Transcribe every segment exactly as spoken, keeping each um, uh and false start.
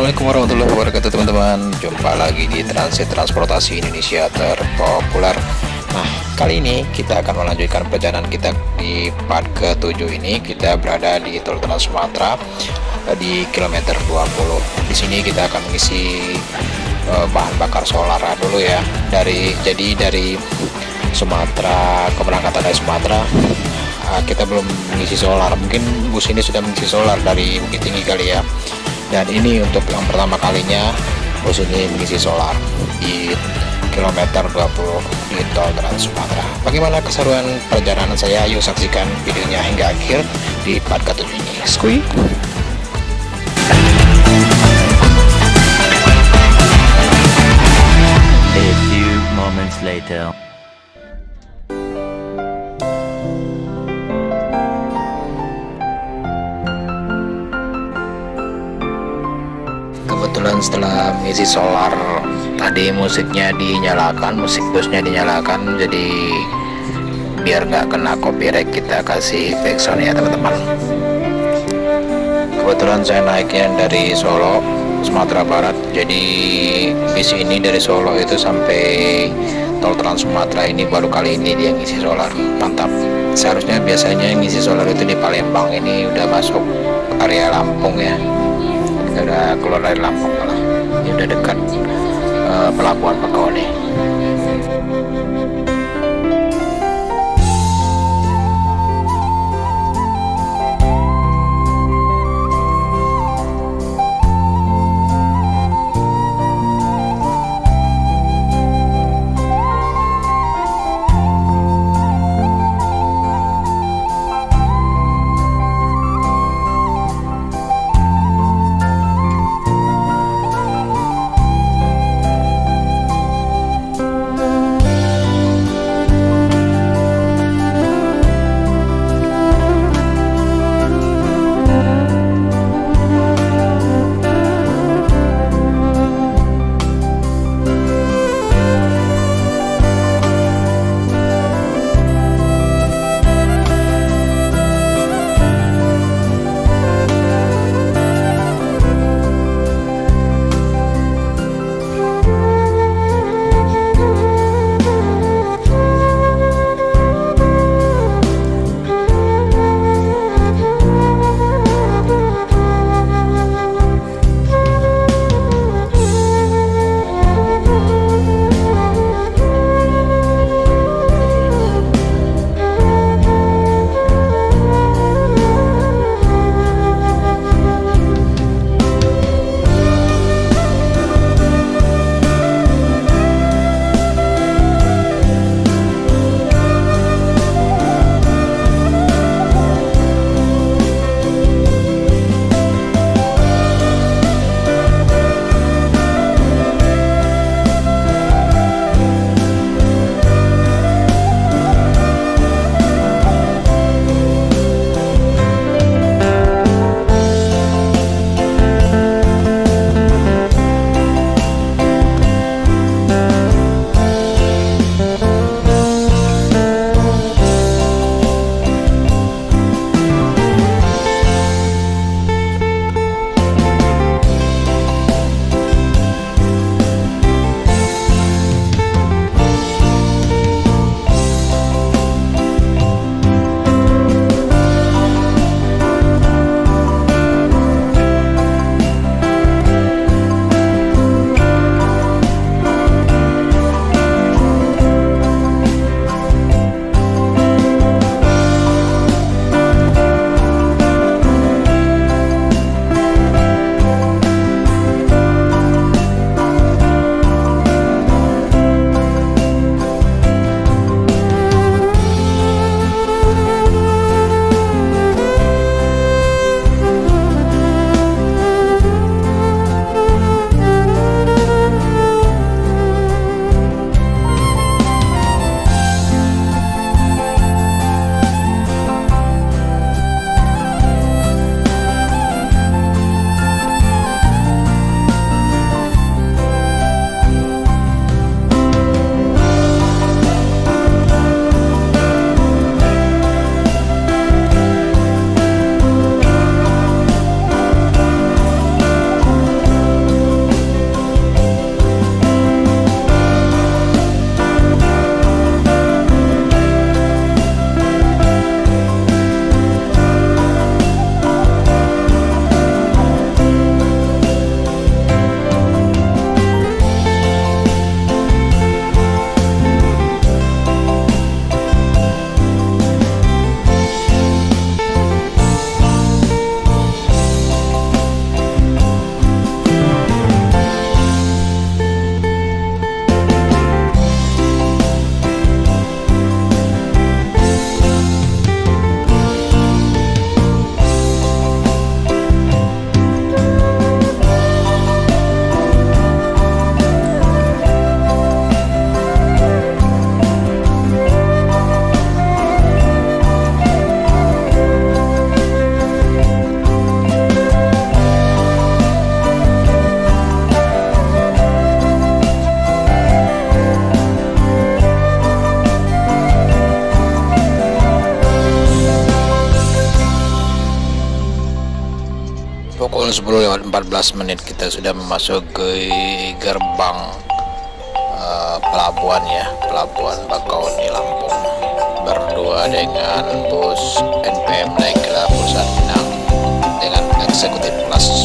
Assalamualaikum warahmatullahi wabarakatuh teman-teman. Jumpa lagi di Transit Transportasi Indonesia terpopuler. Nah, kali ini kita akan melanjutkan perjalanan kita di part ketujuh ini. Kita berada di Tol Trans Sumatera di kilometer dua puluh. Di sini kita akan mengisi uh, bahan bakar solar dulu ya. Dari jadi dari Sumatera, keberangkatan dari Sumatera uh, kita belum mengisi solar. Mungkin bus ini sudah mengisi solar dari Bukit Tinggi kali ya. Dan ini untuk yang pertama kalinya bus ini mengisi solar di kilometer dua puluh di Tol Trans Sumatera. Bagaimana keseruan perjalanan saya? Yuk saksikan videonya hingga akhir di part ketujuh ini. Skui. A few moments later. Kebetulan setelah mengisi solar tadi musiknya dinyalakan, musik busnya dinyalakan, jadi biar nggak kena copyright kita kasih backsound ya teman-teman. Kebetulan saya naiknya dari Solo, Sumatera Barat, jadi bis ini dari Solo itu sampai Tol Trans Sumatera ini baru kali ini dia ngisi solar. Mantap. Seharusnya biasanya ngisi solar itu di Palembang, ini udah masuk area Lampung ya. Udah keluar dari Lampung malah, ini udah dekat uh, pelabuhan Bakauheni. Pukul sepuluh lewat empat belas menit kita sudah memasuki gerbang uh, pelabuhan ya, pelabuhan Bakauni Lampung. Berdua dengan bus N P M naik ke Pusat Pinang dengan eksekutif kelas.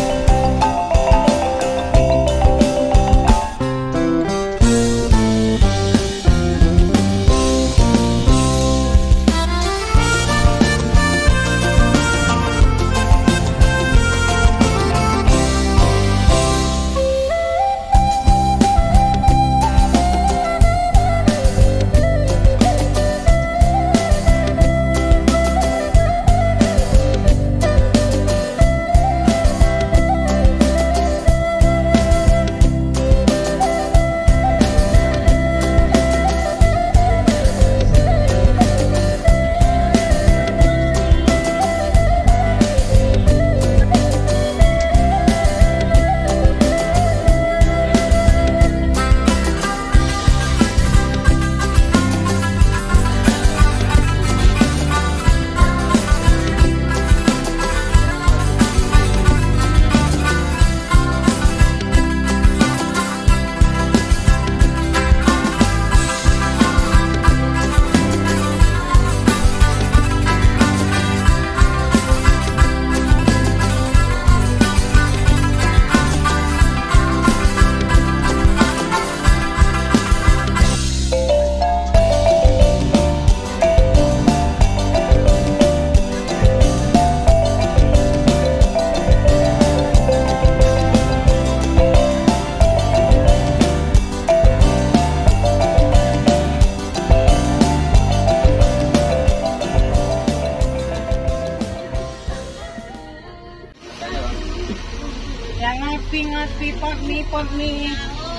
Yang ngopi-ngopi pot mie, pot mie.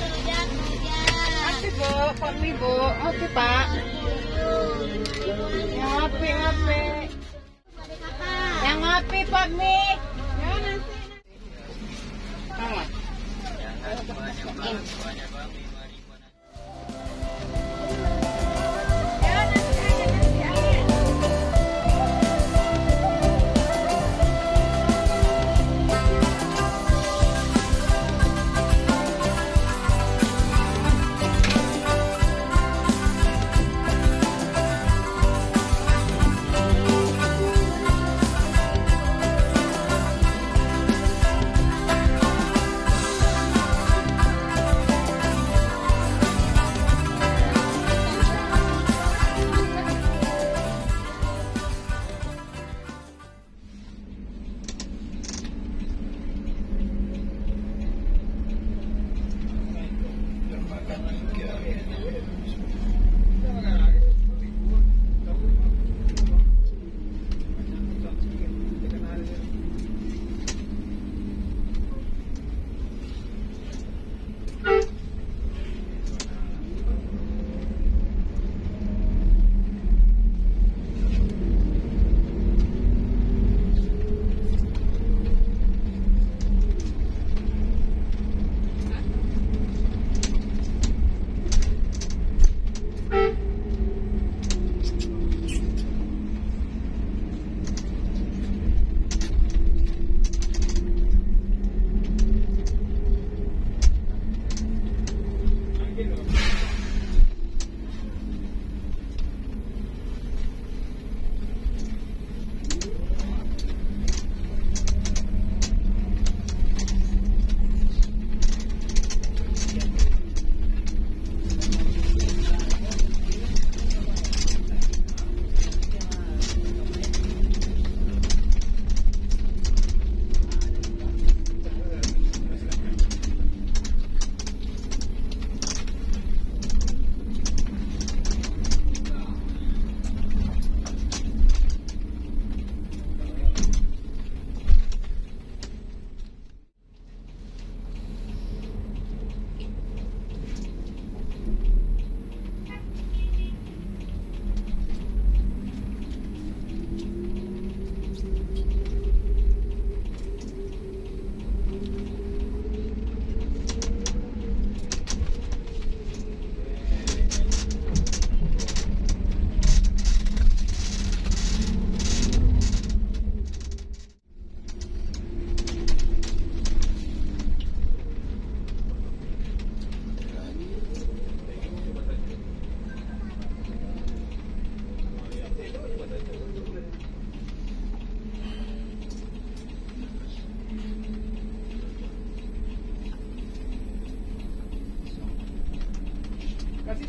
Ngopi bu, pot mie bu, ngopi pak. Yang ngopi-ngopi. Yang ngopi pot mie. Ya nanti. Sama.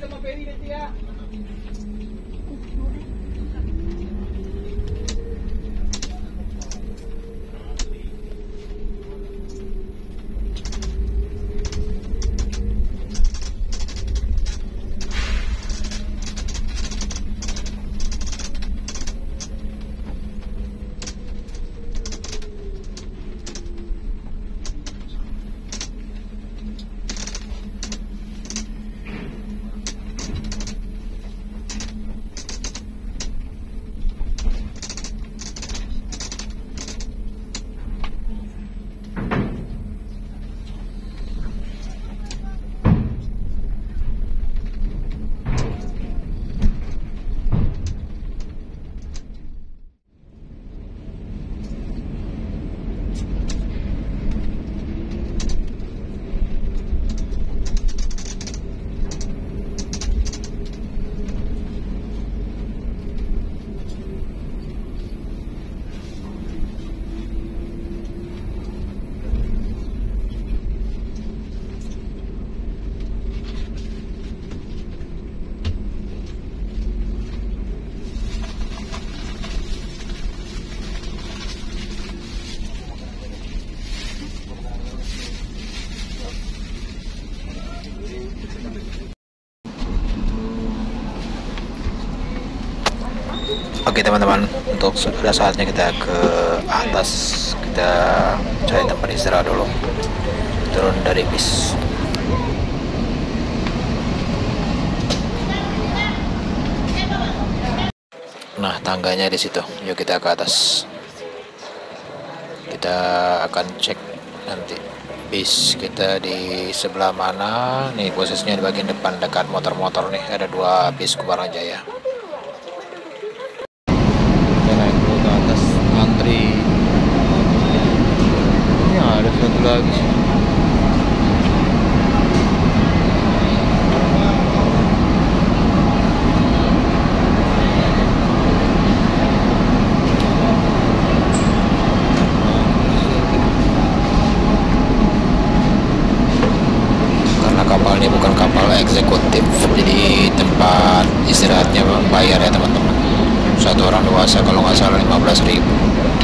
Oke teman-teman, untuk sudah saatnya kita ke atas, kita cari tempat istirahat dulu, turun dari bis. Nah, tangganya di situ. Yuk kita ke atas. Kita akan cek nanti bis kita di sebelah mana. Nih posisinya di bagian depan dekat motor-motor nih, ada dua bis Kumarajaya. Kita naik dulu ke atas, antri. Ini ada satu lagi sih. Kapal ini bukan kapal eksekutif, jadi tempat istirahatnya bayar ya teman-teman. Satu orang dewasa kalau nggak salah lima belas ribu.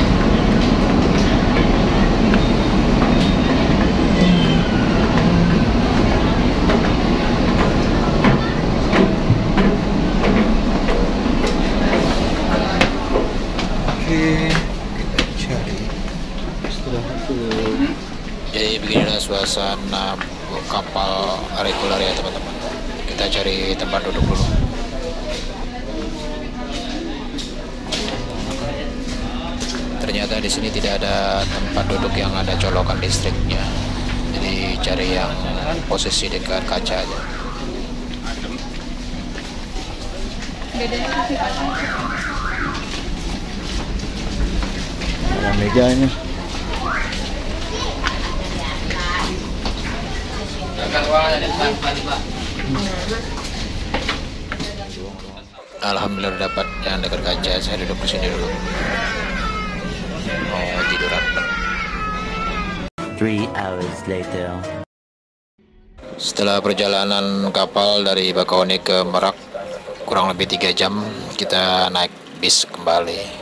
Oke, kita cari istirahat dulu. Jadi beginilah suasana kapal reguler ya teman-teman. Kita cari tempat duduk dulu. Ternyata di sini tidak ada tempat duduk yang ada colokan listriknya. Jadi cari yang posisi dekat kaca aja. Ada mejanya. Alhamdulillah dapat yang dekat kaca. Saya duduk di sini dulu. Mau tiduran. Three hours later. Setelah perjalanan kapal dari Bakauheni ke Merak kurang lebih tiga jam, kita naik bis kembali.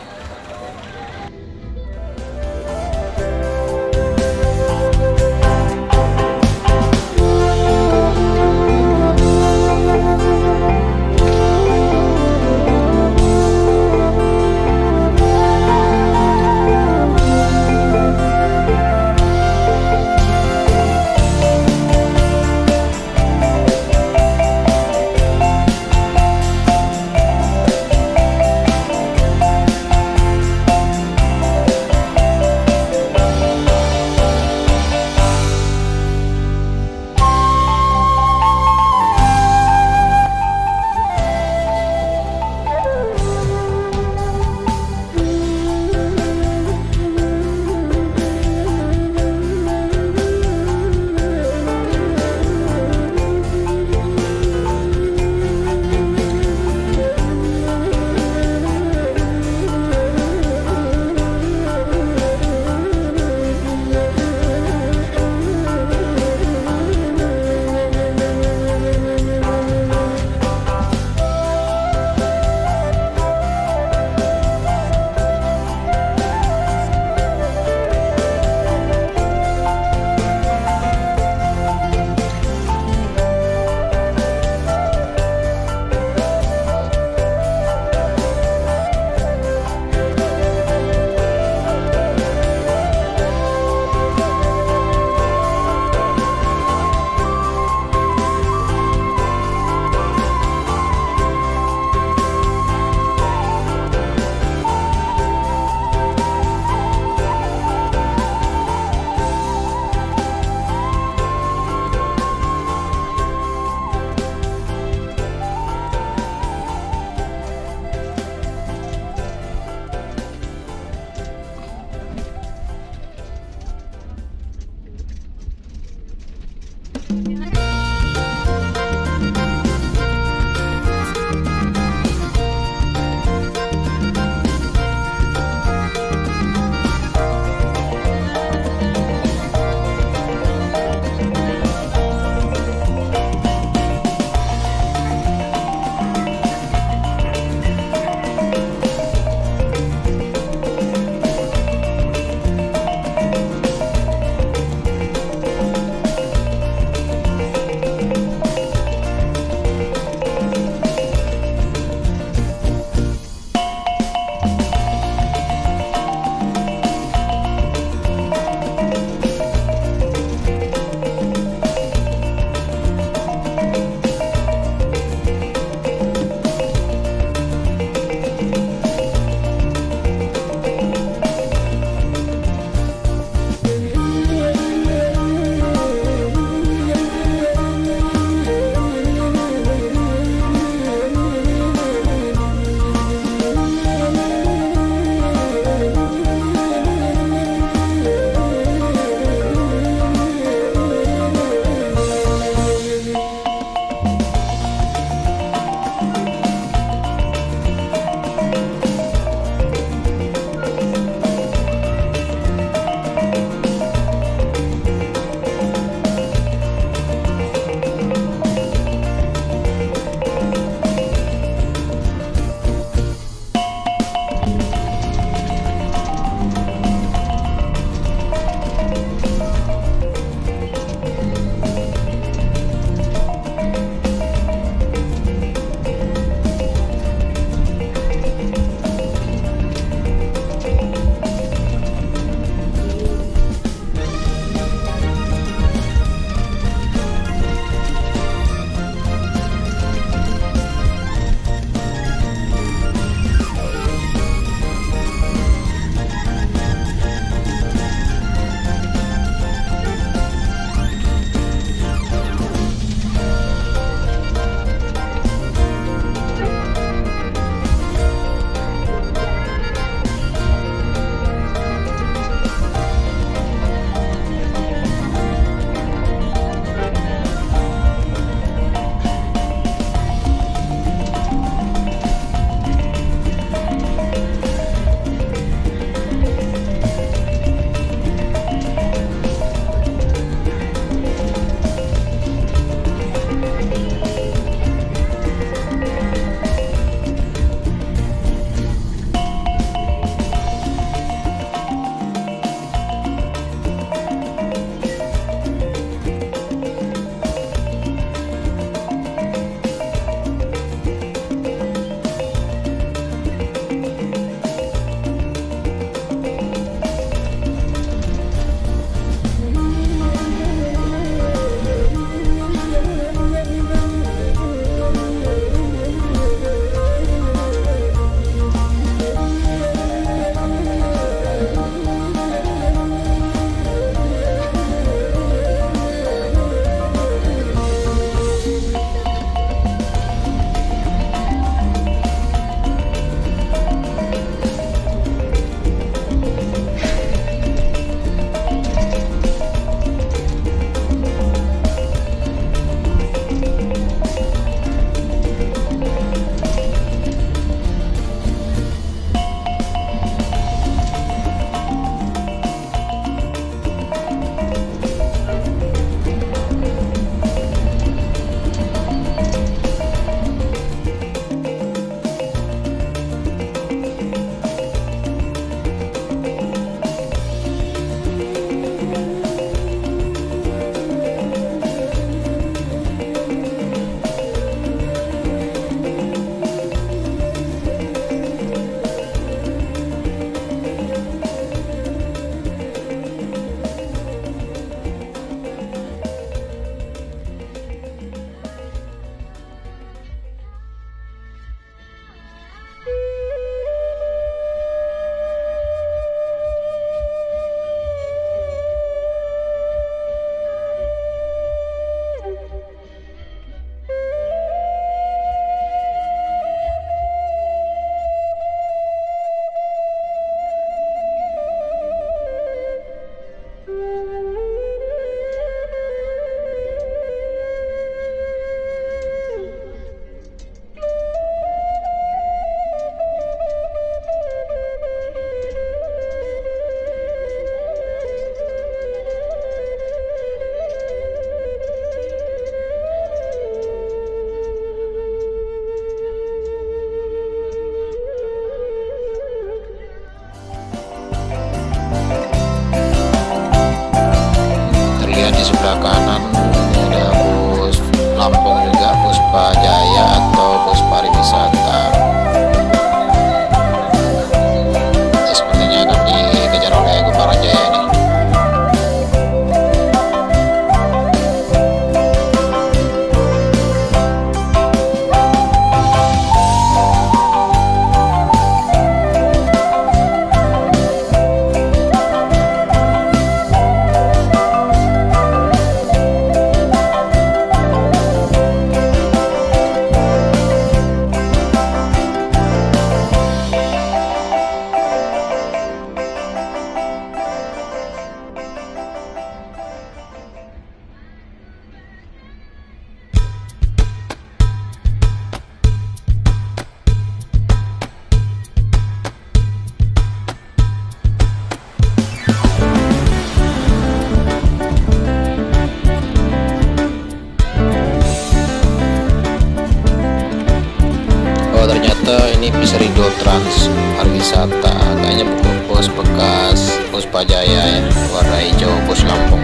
ternyata ini Piserindo Trans Pariwisata, kayaknya bos bekas Puspa Jaya ya, warna hijau bos Lampung.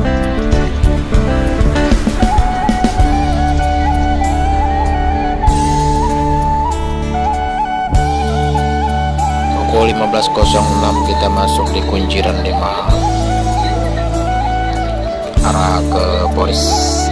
Pukul lima belas nol enam kita masuk di kunciran lima arah ke Polis.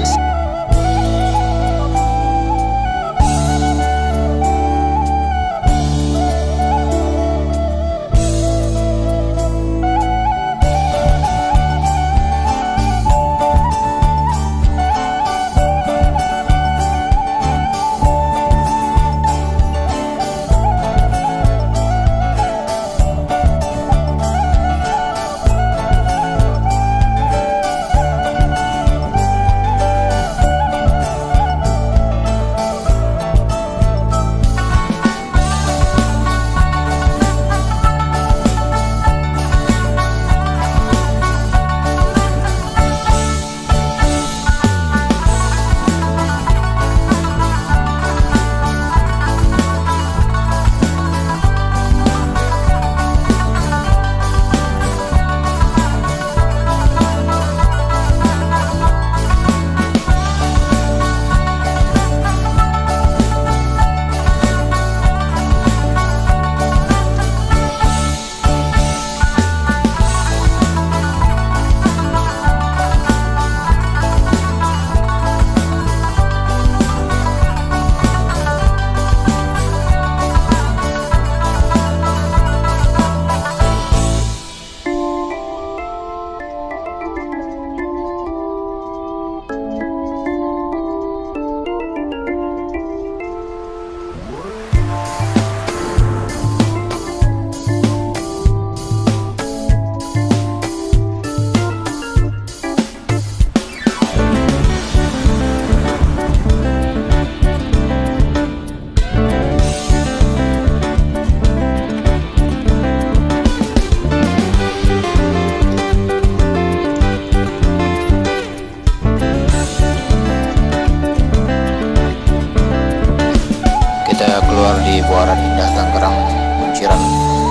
Keluar di Buaran Indah Tangerang Kunciran.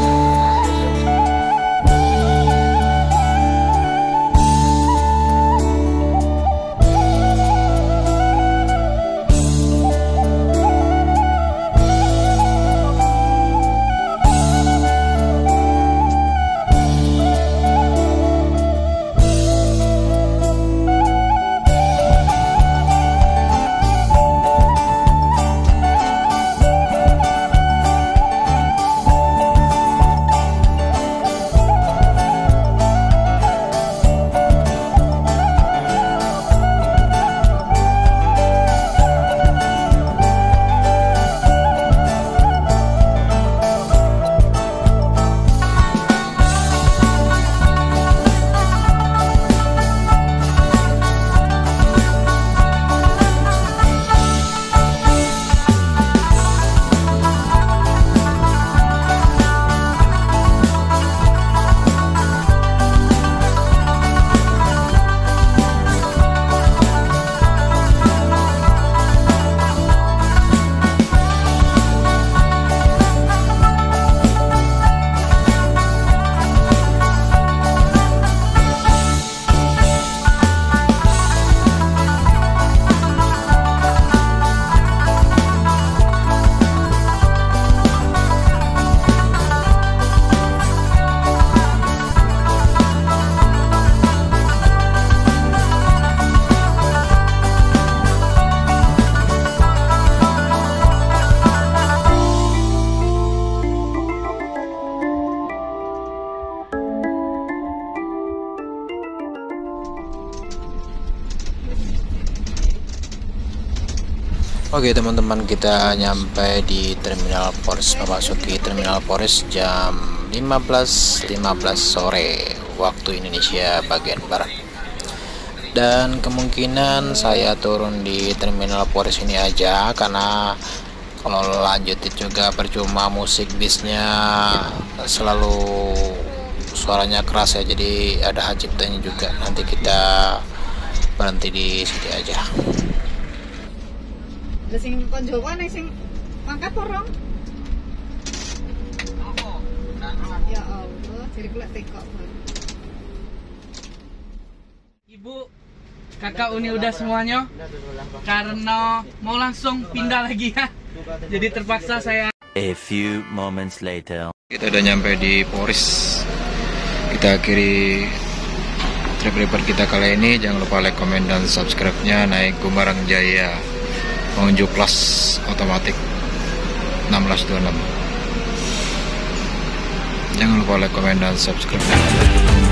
Oke teman-teman, kita nyampe di Terminal Polres, memasuki Terminal Polres jam lima belas lima belas sore waktu Indonesia bagian Barat. Dan kemungkinan saya turun di Terminal Polres ini aja, karena kalau lanjutin juga percuma, musik bisnya selalu suaranya keras ya, jadi ada hajibtanya juga. Nanti kita berhenti di sini aja. Sing konjoan sing Angkat porong. Ya Allah, jadi pula tekok. Ibu, kakak Uni udah semuanya. Karena mau langsung pindah lagi ya. Jadi terpaksa saya. A few moments later. Kita udah nyampe di Poris. Kita akhiri trip report kita kali ini. Jangan lupa like, komen, dan subscribe-nya. Naik Gumarang Jaya Pengunjung Plus otomatis enam belas dua puluh enam. Jangan lupa like, komen, dan subscribe.